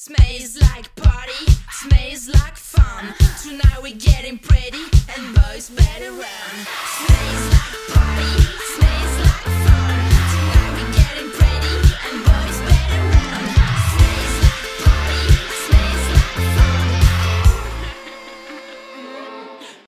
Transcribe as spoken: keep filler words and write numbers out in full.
Smells like party, smells like fun. Tonight we're getting pretty and boys better run. Smells like party.